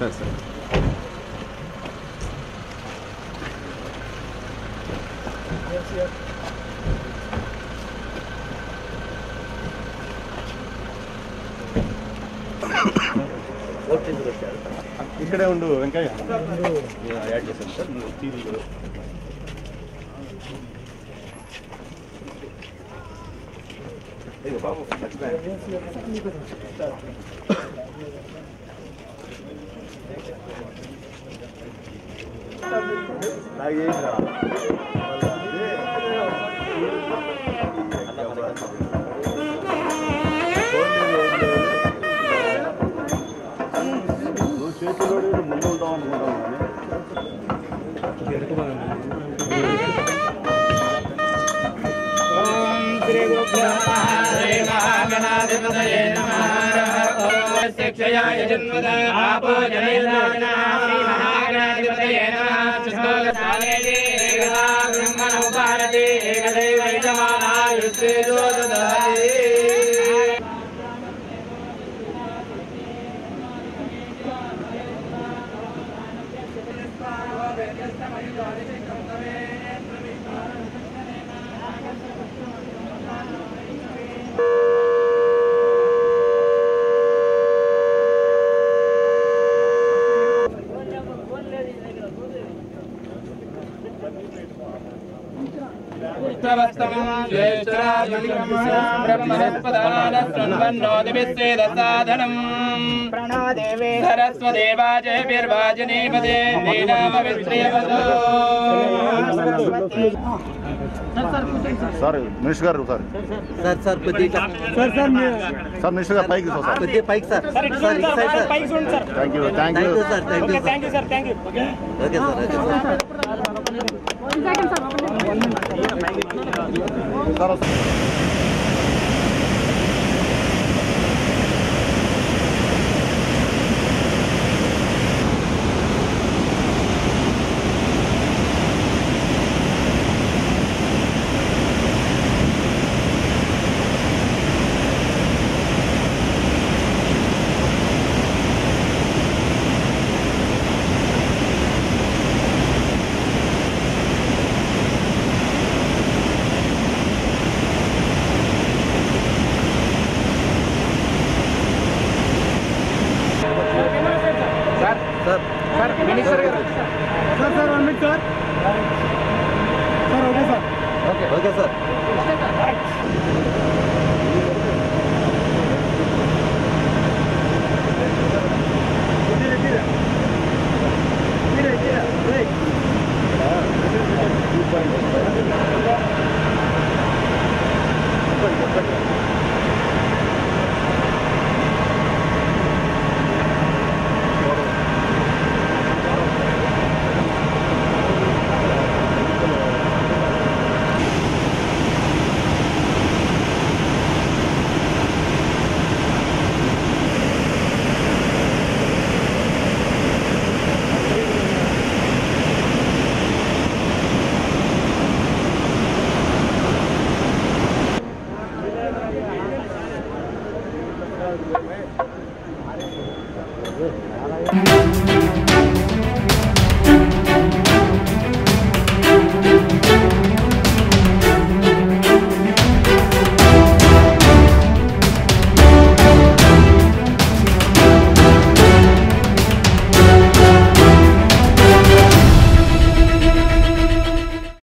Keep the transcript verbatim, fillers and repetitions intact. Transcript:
సరే సరే ఇక్కడే ఉండు వెంకయ్య యాడ్ చేశాను సార్ టీవీలో బాబు చేతిలో ముందు ఉంటాం అనుకుంటాం ఓం శ్రీ గణాధిపతయే నమః శిక్షయాయ జన్మద ఆపో జనయనానా శ్రీ మహాగణాధిపతయే నమః శ్లోకసాలేదే ఏకదా బ్రహ్మణో భారతే ఏకదైవ యజమానాయుస్తే దోదదాది సార్ మినిస్టర్ గారు సార్ సార్ సార్ కొద్దిగా సార్ సార్ సార్ మినిస్టర్ గారు పైకి సార్ కొద్దిగా పైకి sir sir thank you thank you thank you sir thank you thank you sir thank you okay sir okay sir sir sir minister గారు sir sir one minute sir sir okay sir okay okay sir Thank you.